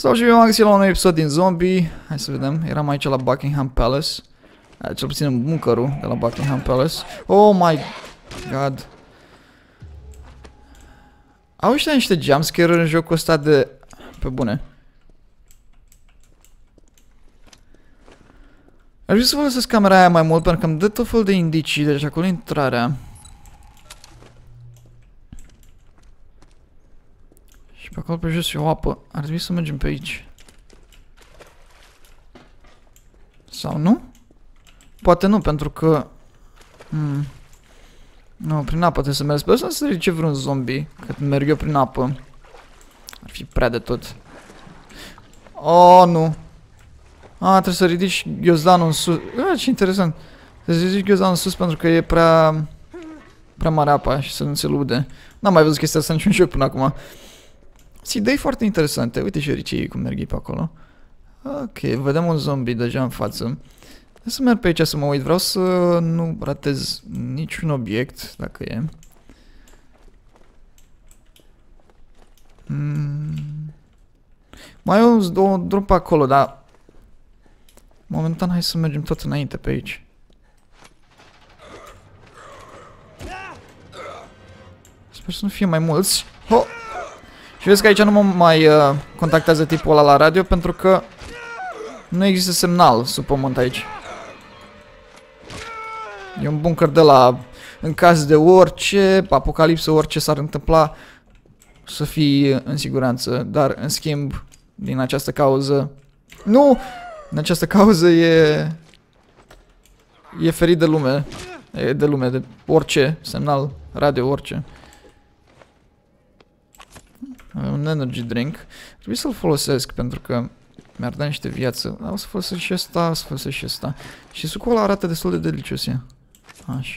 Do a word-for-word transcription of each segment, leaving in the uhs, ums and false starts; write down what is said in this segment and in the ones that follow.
Sau și eu am găsit la un episod din Zombie. Hai să vedem, eram aici la Buckingham Palace. Cel puțin în buncărul de la Buckingham Palace. Oh my god. Au ăștia niște jumpscare-uri în jocul ăsta de... Pe bune. Aș vrea să folosesc camera aia mai mult pentru că îmi dă tot felul de indicii. Deci acolo intrarea. Și pe acolo pe jos e o apă. Ar trebui să mergem pe aici. Sau nu? Poate nu, pentru că... Hmm. Nu, prin apă trebuie să mergi. Pe ăsta să ridice vreun zombie. Cât merg eu prin apă. Ar fi prea de tot. Oh, nu. Ah, trebuie să ridici ghiozdanul în sus. Ah, ce interesant. Trebuie să ridici ghiozdanul în sus pentru că e prea... Prea mare apa și să nu se lude. N-am mai văzut chestia asta niciun joc până acum. Sunt idei foarte interesante. Uite și ricii cum merg pe acolo. Ok, vedem un zombie deja în față. Să merg pe aici să mă uit. Vreau să nu ratez niciun obiect, dacă e. Mm. Mai e un, o drop acolo, dar... Momentan hai să mergem tot înainte pe aici. Sper să nu fie mai mulți. Ho! Și vezi că aici nu mă mai uh, contactează tipul ăla la radio pentru că nu există semnal sub pământ aici. E un bunker de la, în caz de orice apocalipsă, orice s-ar întâmpla, să fii în siguranță. Dar, în schimb, din această cauză... Nu! Din această cauză e... E ferit de lume. E de lume, de orice semnal, radio, orice. Un energy drink. Trebuie să-l folosesc pentru că mi-ar da niște viață. O să folosesc și ăsta, o să folosesc și ăsta. Și sucul ăla arată destul de delicios. Așa.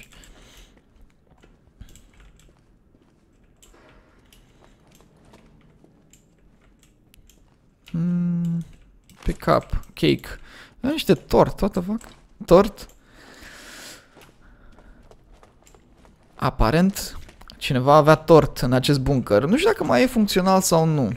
Mm, pick up, cake. E niște tort, what the fuck? Tort? Aparent, cineva avea tort în acest bunker. Nu știu dacă mai e funcțional sau nu.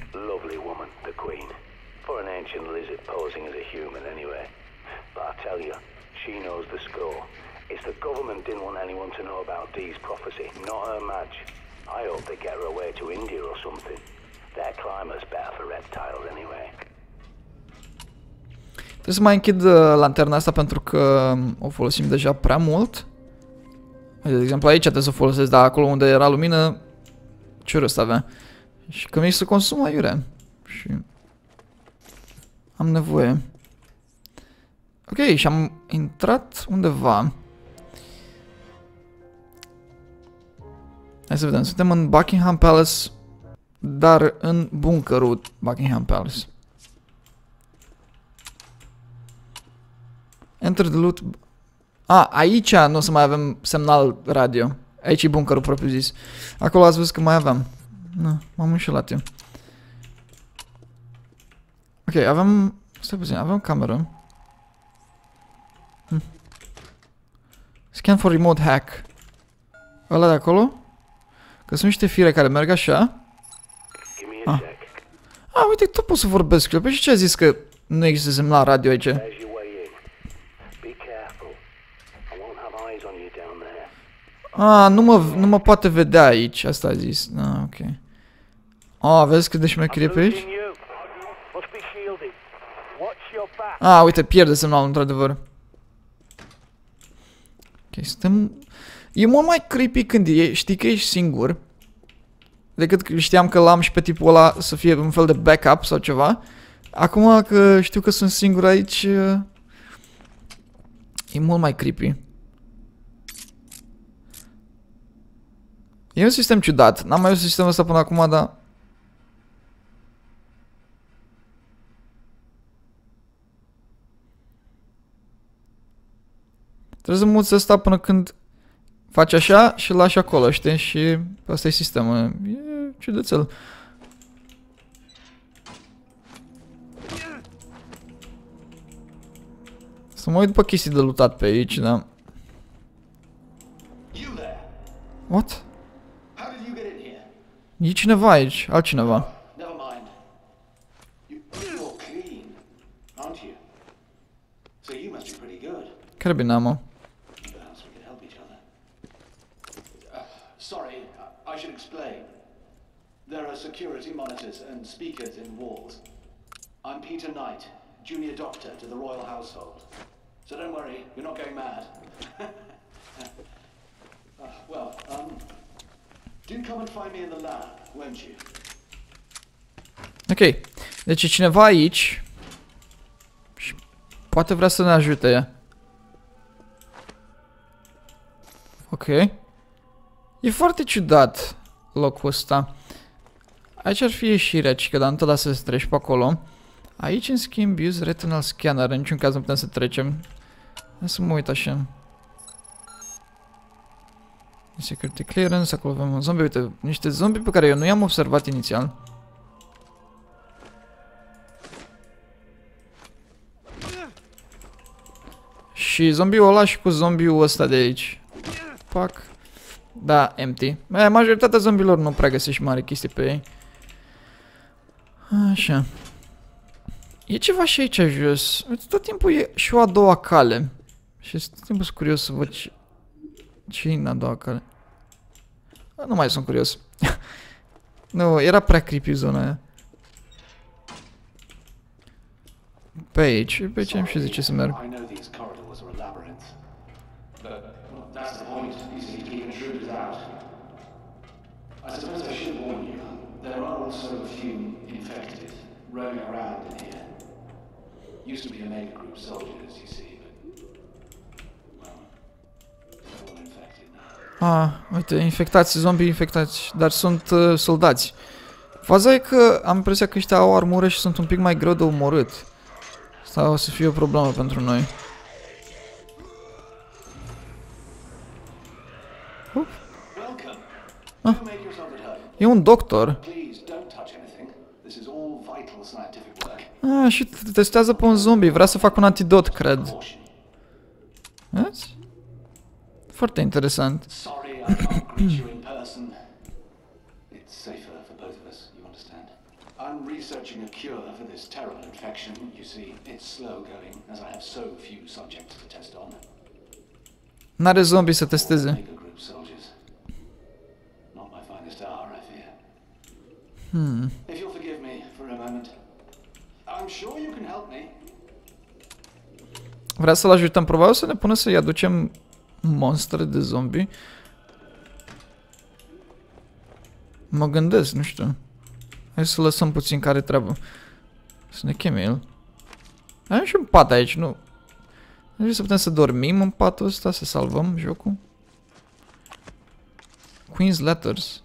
Trebuie să mai închid uh, lanterna asta pentru că o folosim deja prea mult. De exemplu aici trebuie să o folosesc, dar acolo unde era lumină, ce rost avea? Și că mi se consumă aiurea. Și am nevoie. Ok, și am intrat undeva. Hai să vedem, suntem în Buckingham Palace, dar în bunkerul Buckingham Palace. Enter the loot. A, aici nu o să mai avem semnal radio. Aici e bunkerul propriu zis. Acolo ați văzut că mai aveam. Nu, m-am înșelat eu. Ok, avem... Stai puțin, avem cameră. Hm. Scan for remote hack. Ăla de acolo? Că sunt niște fire care merg așa. Ah, ah uite, tot pot să vorbesc. Păi și ce a zis că nu există semnal radio aici? Ah, nu mă, nu mă poate vedea aici, asta a zis. Ah, ok. Ah, vezi cât de șmecherie pe aici? Ah, uite, pierde semnalul, într-adevăr. Ok, suntem... E mult mai creepy când e, știi că ești singur. Decât că știam că l-am și pe tipul ăla să fie un fel de backup sau ceva. Acum că știu că sunt singur aici... E mult mai creepy. E un sistem ciudat. N-am mai văzut sistemul ăsta până acum, dar... Trebuie să muți ăsta până când faci așa și lași acolo, știi? Și ăsta e sistemul. E ciudățel. Să mă uit după chestii de lootat pe aici, da. What? E cineva aici, altcineva. aren't you? So you must be pretty good. Care bine, mă. Perhaps we could help each other. Uh, sorry, I should explain. There are security monitors and speakers in walls. I'm Peter Knight, junior doctor to the royal household. So don't worry, you're not going mad. uh, well, um, do come and find me in the lab, won't you? Ok, deci e cineva aici și poate vrea să ne ajute. Ok. E foarte ciudat locul ăsta. Aici ar fi ieșirea, cică, dar nu te lasă să treci pe acolo. Aici, în schimb, use retinal scanner. În niciun caz nu putem să trecem. Hai să mă uit așa. Security clearance, acolo avem un zombie. Uite, niște zombi pe care eu nu i-am observat inițial. Și zombiul ăla și cu zombiul ăsta de aici. Pac. Da, empty. Majoritatea zombilor nu prea găsești mare chestii pe ei. Așa. E ceva și aici jos. Uite, tot timpul e și o a doua cale. Și tot timpul sunt curios să văd ce, ce e în a doua cale. Nu mai sunt curios. Nu, era prea creepy zona aia. Pe aici, pe aici am și zice să merg. Roaming around in here. Used to be a mega group soldiers, you see, but well, they're all infected now. Ah, uite, infectați, zombie infectați, dar sunt uh, soldați. Faza e că am impresia că ăștia au armură și sunt un pic mai greu de omorât. Asta o să fie o problemă pentru noi. Uh. Ah. E un doctor. Ah, și testează pe un zombie. Vrea să facă un antidot, cred. Vezi? Foarte interesant. N-are zombie să testeze. Hmm. Vrea să-l ajutăm. Probabil să ne pună să-i aducem monstre de zombie. Mă gândesc, nu știu. Hai să lăsăm puțin care treabă. Să ne cheme el. Avem și un pat aici, nu? Nu știu să putem să dormim în patul ăsta, să salvăm jocul. Queen's Letters.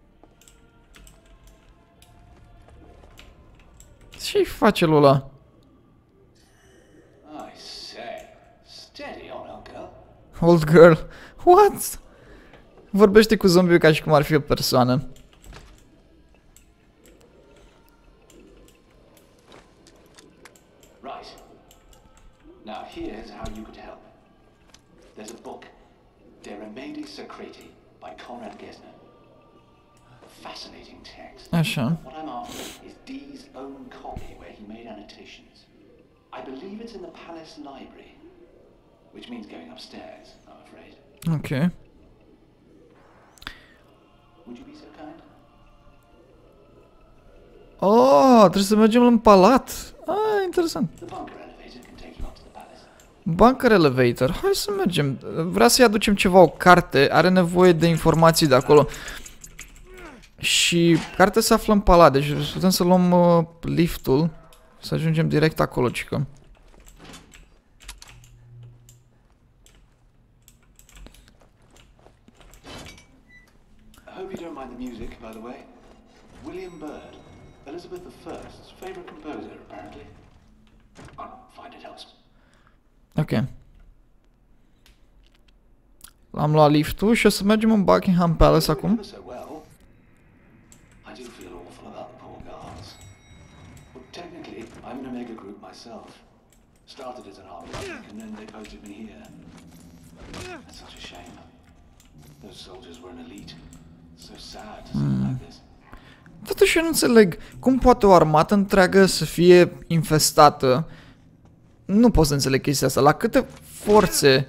Ce-i face lui ăla? Old girl. What? Vorbește cu zombiul ca și cum ar fi o persoană. Right. Now here's how you could help. There's a book, De Remedii Secreti by Conrad Gesner. Fascinating text. Așa. What I'm after is Dee's own copy where he made annotations. I believe it's in the palace library, which means going upstairs, I'm afraid. Okay. Would you be so kind? Oh, trebuie să mergem în palat. Ah, interesant. The bunker elevator can take you up to the palace. Bunker elevator. Hai să mergem. Vrea să-i aducem ceva, o carte. Are nevoie de informații de acolo. Și cartea se află în palat, deci putem să luăm uh, liftul, să ajungem direct acolo, cică. I hope you don't mind the music, by the way. William Byrd, Elizabeth the First's favorite composer, apparently. I find it helps. Ok. Am luat liftul și o să mergem în Buckingham Palace acum. Started as an army and then they posted me here. That's such a shame. Those soldiers were an elite. So sad to see like this. Totuși eu nu înțeleg cum poate o armată întreagă să fie infestată nu pot să înțeleg chestia asta. La câte forțe...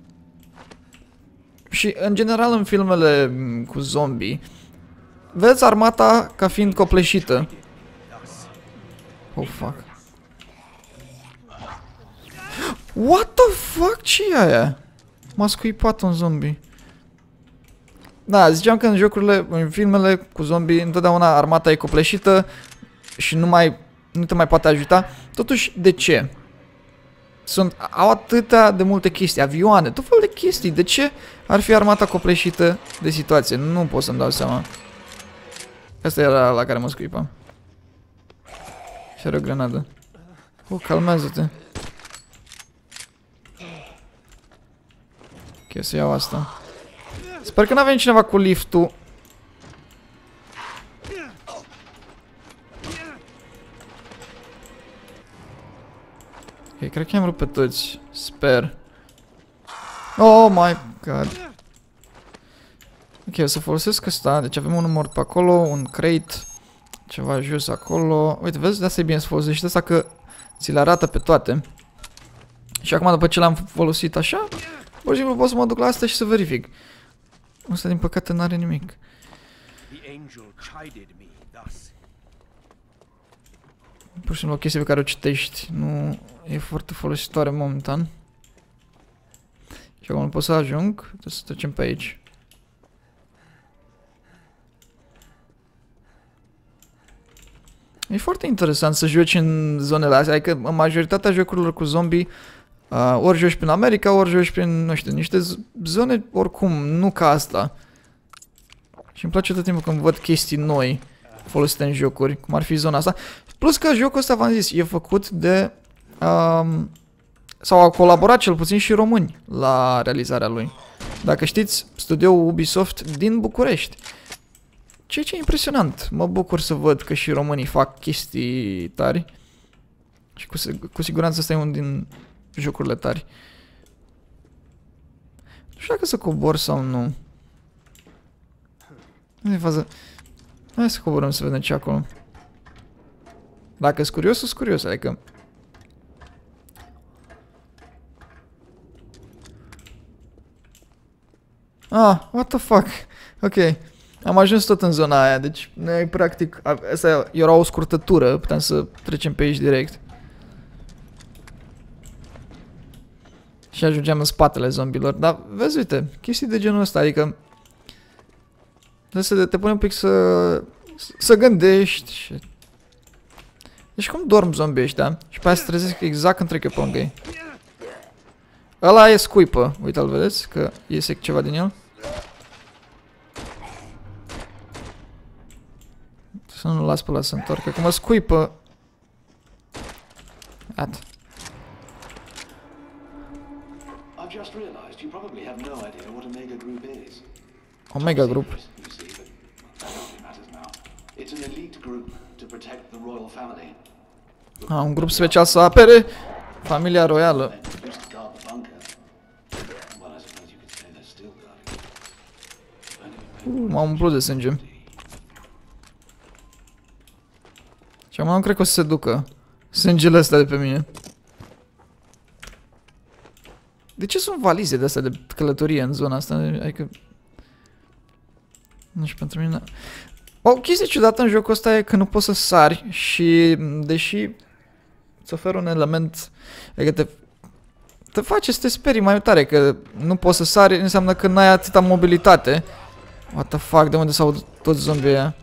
Și în general în filmele cu zombie, vezi armata ca fiind copleșită. Oh, fuck. What the fuck? Ce e aia? M-a scuipat un zombie. Da, ziceam că în jocurile, în filmele cu zombie, întotdeauna armata e copleșită și nu mai, nu te mai poate ajuta. Totuși, de ce? Sunt, au atâtea de multe chestii, avioane, tot felul de chestii. De ce ar fi armata copleșită de situație? Nu pot să-mi dau seama. Asta era la care mă scuipam. Și are o grenadă. Oh, calmează-te. Ok, să iau asta. Sper că n-avem cineva cu liftul. Ok, cred că i-am rupt pe toți. Sper. Oh my god. Ok, o să folosesc ăsta. Deci avem un mort pe acolo, un crate, ceva jos acolo. Uite, vezi? De asta e bine să folosești asta, că ți le arată pe toate. Și acum, după ce l-am folosit așa, pur și simplu pot să mă duc la asta și să verific. Ăsta, din păcate, n-are nimic. Pur și simplu o chestie pe care o citești. Nu e foarte folositoare momentan. Și acum nu pot să ajung. Trebuie să trecem pe aici. E foarte interesant să joci în zonele astea. Adică în majoritatea jocurilor cu zombie, uh, ori joci prin America, ori joci prin, nu știu, niște zone oricum, nu ca asta. Și îmi place tot timpul când văd chestii noi folosite în jocuri, cum ar fi zona asta. Plus că jocul ăsta, v-am zis, e făcut de... Um, sau au colaborat cel puțin și români la realizarea lui. Dacă știți, studioul Ubisoft din București. Ceea ce e impresionant. Mă bucur să văd că și românii fac chestii tari. Și cu, cu siguranță ăsta e unul din jocurile tari. Nu știu dacă să cobor sau nu. Nu e fază. Hai să coborăm să vedem ce acolo. Dacă sunt curios, sunt curios, adică... Ah, what the fuck? Ok. Am ajuns tot în zona aia, deci noi practic, asta era o scurtătură, puteam să trecem pe aici direct. Și ajungeam în spatele zombilor, dar vezi, uite, chestii de genul ăsta, adică să te pune un pic să, să gândești și... Deci cum dorm zombii ăștia și pe aia se trezesc exact când trec eu pe lângă ei. Ăla e scuipă, uite-l vedeți, că iese ceva din el. Să nu las pe ăla să întoarcă, că mă scuipă. Iată. Omega Group. Ah, un grup special să apere familia royală. Uh, m-am umplut de sânge. Și acum nu cred că o să se ducă sângele ăsta de pe mine. De ce sunt valize de astea de călătorie în zona asta? Adică... Nu știu, pentru mine... O chestie ciudată în jocul ăsta e că nu poți să sari și... Deși... Îți oferă un element... Adică te... Te face să te sperii mai tare, că nu poți să sari, înseamnă că n-ai atâta mobilitate. What the fuck, de unde s-au toți zombii ăia?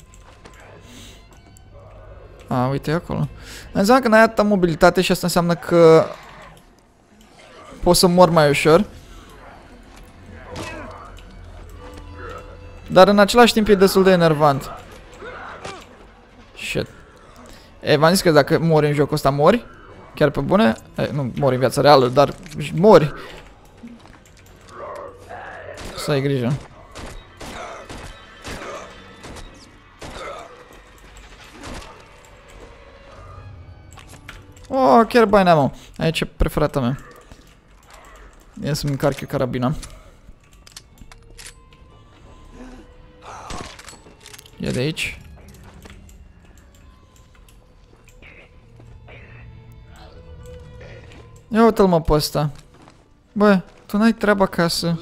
A, uite, e acolo. Înseamnă că n-ai atâta mobilitate și asta înseamnă că poți să mor mai ușor. Dar în același timp e destul de enervant. Shit. E, v-am zis că dacă mori în jocul ăsta, mori. Chiar pe bune. E, nu mori în viața reală, dar mori. Să ai grijă. Oh, chiar baina, mă. Aici e preferata mea. Ia să-mi încarc eu carabina. E de aici. Ia uite-l mă pe ăsta. Bă, tu n-ai treaba acasă.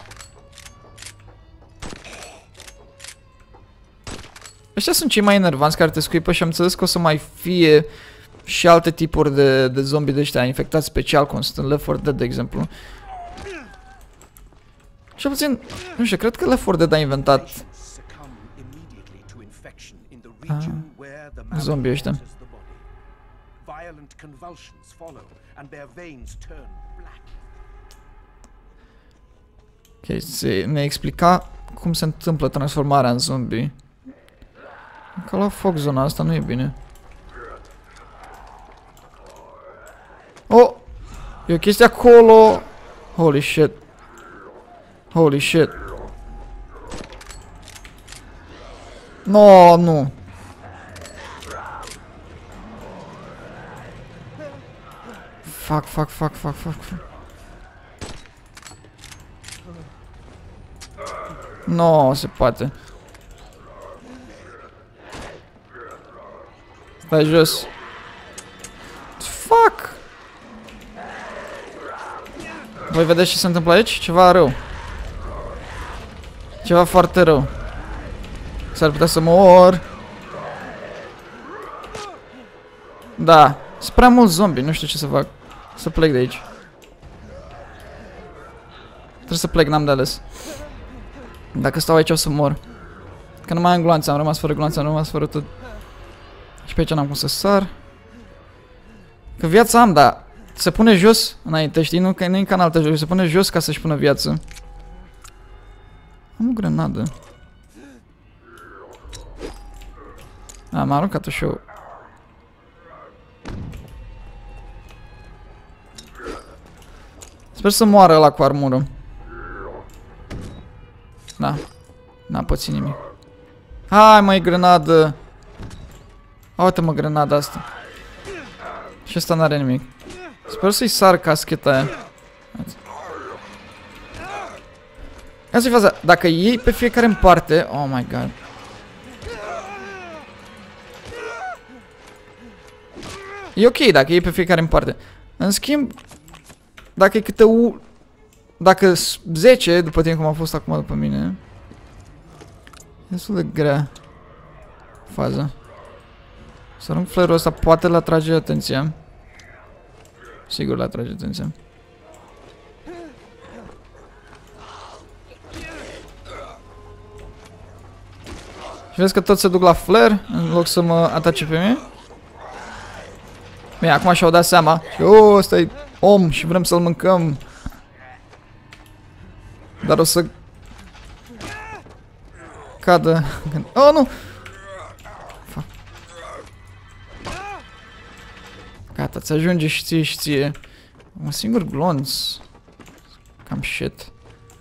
Ăștia sunt cei mai enervanți care te scuipă și am înțeles că o să mai fie și alte tipuri de, de zombie de ăștia infectați special, cum sunt în Left four Dead, de exemplu. Și puțin, nu știu, cred că Left four Dead a inventat ah, zombie ăștia. Ok, se ne explica cum se întâmplă transformarea în zombie. Că la foc zona asta, nu e bine. Oh! E o chestie acolo! Holy shit! Holy shit! No, nu! Fuck, fuck, fuck, fuck, fuck, fuck. No, se poate. Stai jos. Fuck! Voi vedeți ce se întâmplă aici? Ceva rău. Ceva foarte rău. S-ar putea să mor. Da. Sunt prea mulți zombie, nu știu ce să fac. Să plec de aici. Trebuie să plec, n-am de ales. Dacă stau aici o să mor. Că nu mai am gloanțe, am rămas fără gloanțe, am rămas fără tot. Și pe aici n-am cum să sar. Că viața am, dar se pune jos înainte, știi? Nu, că nu e ca în alte jocuri, se pune jos ca să-și pună viață. Am o grenadă. A, m-a aruncat-o și eu. Sper să moară ăla cu armură. Da. N-am pățit nimic. Hai, măi, grenadă. Uite, mă, grenada asta. Și ăsta n-are nimic. Sper să-i sar cascheta aia. Asta e faza. Dacă iei pe fiecare în parte... Oh my god. E ok dacă iei pe fiecare în parte. În schimb, dacă e câte u... Dacă zece, după timp cum a fost acum după mine... E destul de grea faza. Să arunc flair-ul ăsta, poate l atrage atenția. Sigur l atrage atenția. Și vezi că toți se duc la flare în loc să mă atace pe mine. Bine, acum și-au dat seama. Și oh, ăsta e om și vrem să-l mâncăm. Dar o să cadă. Oh, nu! Fuck. Gata, ți ajunge și ție și ție. Un singur glonț. Cam shit.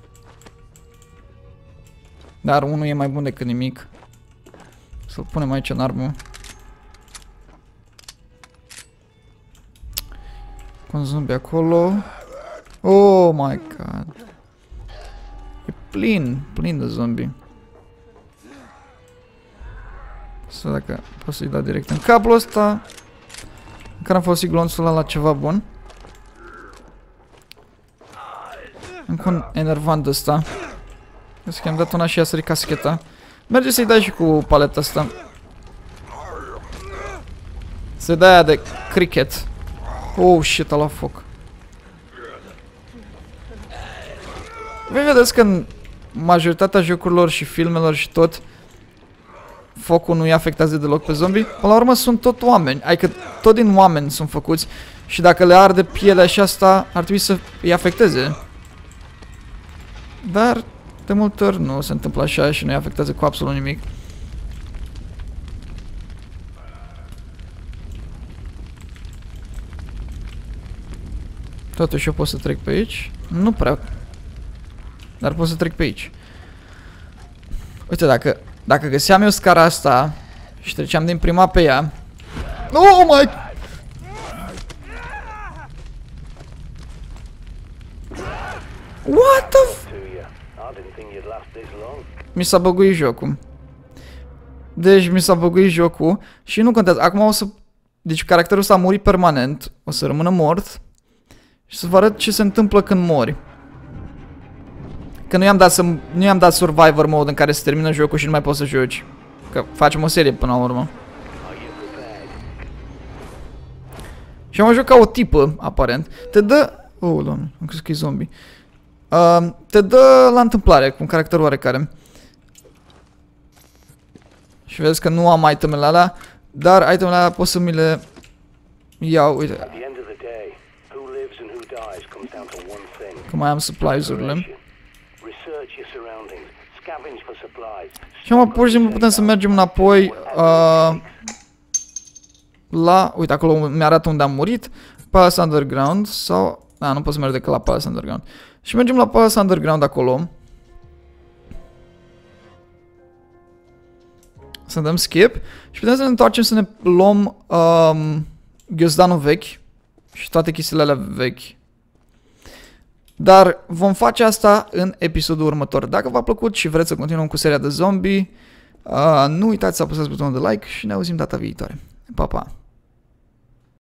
Dar unul e mai bun decât nimic. Să-l punem aici în armă. Un zombie acolo. Oh my god. E plin, plin de zombie. Să vedem dacă pot să-i dau direct în capul ăsta. Încă am folosit glonțul ăla la ceva bun. Încă un enervant ăsta. Vezi că am dat una și a sărit cascheta. Merge să-i dai și cu paleta asta. Să-i dai aia de cricket. Oh shit, a luat foc. Voi vedeți că în majoritatea jocurilor și filmelor și tot, focul nu-i afectează deloc pe zombie. Până la urmă sunt tot oameni, adică tot din oameni sunt făcuți. Și dacă le arde pielea și asta, ar trebui să îi afecteze. Dar de multe ori nu se întâmplă așa și nu îi afectează cu absolut nimic. Totuși eu pot să trec pe aici. Nu prea. Dar pot să trec pe aici. Uite, dacă, dacă găseam eu scara asta și treceam din prima pe ea. Oh my! What the f... Mi s-a băguit jocul. Deci mi s-a băguit jocul și nu contează. Acum o să... Deci caracterul ăsta a murit permanent. O să rămână mort. Și să vă arăt ce se întâmplă când mori. Că nu i-am dat, să, nu i-am dat Survivor mode în care se termină jocul și nu mai poți să joci. Că facem o serie până la urmă. Și am jucat o tipă, aparent. Te dă... Oh, doamne, am crezut că e zombie. Uh, te dă la întâmplare, cu un caracter oarecare. Și vezi că nu am itemele alea, dar itemele alea pot să mi le iau, uite. Că mai am supplies-urile. Și acum pur și simplu putem să mergem înapoi uh, la, uite acolo mi-arată unde am murit, Palace Underground sau, da, nu pot să merg decât la Palace Underground. Și mergem la Palace Underground acolo. Să dăm skip și putem să ne întoarcem să ne luăm um, ghiozdanul vechi și toate chestiile alea vechi. Dar vom face asta în episodul următor. Dacă v-a plăcut și vreți să continuăm cu seria de zombie, uh, nu uitați să apăsați butonul de like și ne auzim data viitoare. Pa, pa!